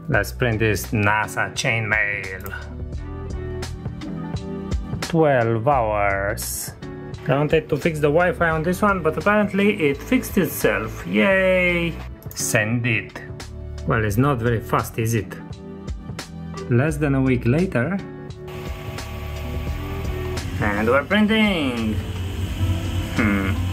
Let's print this NASA chainmail. 12 hours. I wanted to fix the Wi-Fi on this one, but apparently it fixed itself. Yay! Send it. Well, it's not very fast, is it? Less than a week later. And we're printing!